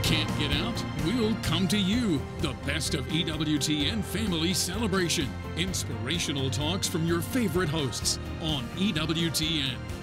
Can't get out? We'll come to you. The best of EWTN Family Celebration. Inspirational talks from your favorite hosts on EWTN.